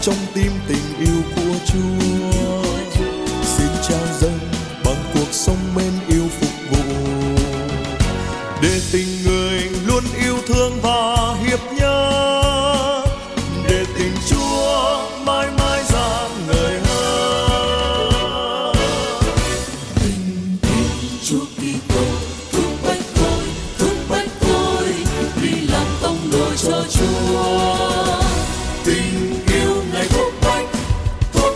trong tim tình yêu của Chúa. Xin trao dâng bằng cuộc sống mến yêu phục vụ, để tình người luôn yêu thương và hiệp nhớ, để tình Chúa mãi mãi rạng ngời hơn. Tình Chúa Kitô thúc bách tôi đi làm tông đồ cho Chúa. Tình yêu Ngài thúc bách tôi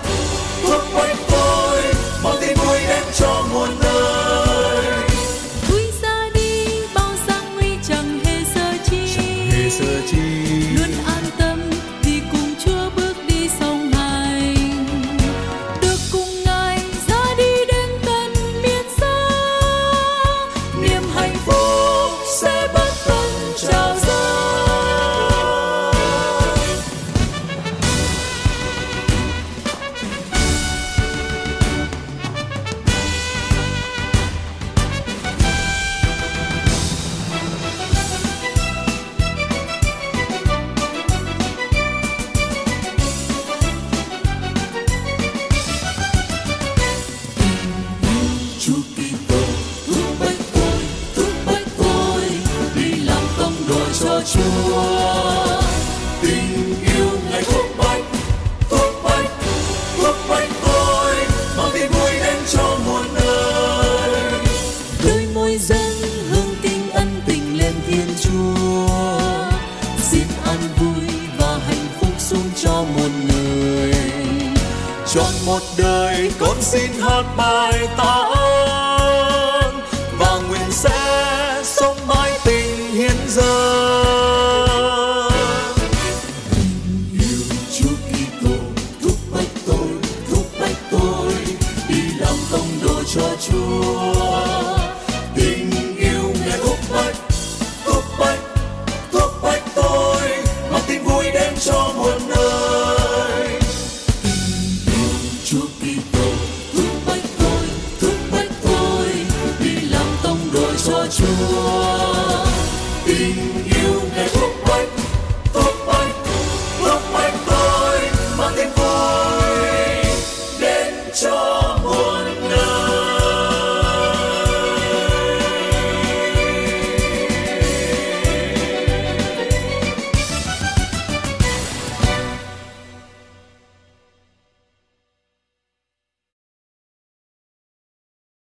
mang tin vui đến cho muôn nơi. Vui ra đi bao gian nguy chẳng hề sợ chi, luôn an tâm vì cùng Chúa bước đi song hành, được cùng Ngài ra đi đến tận miền xa, niềm hạnh phúc sẽ bất tận trào dâng. Chúa Kitô thúc bách tôi đi làm tông đồ cho Chúa. Tình yêu Ngài thúc bách tôi mang tin vui đến cho muôn nơi. Đôi môi dâng hương kinh ân tình lên Thiên Chúa, xin an vui và hạnh phúc xuống cho muôn người. Trọn một đời con xin hát bài tạ ơn, và nguyện sẽ sống mãi tình hiến dâng. Tình yêu Chúa Kitô thúc bách tôi đi làm tông đồ cho Chúa.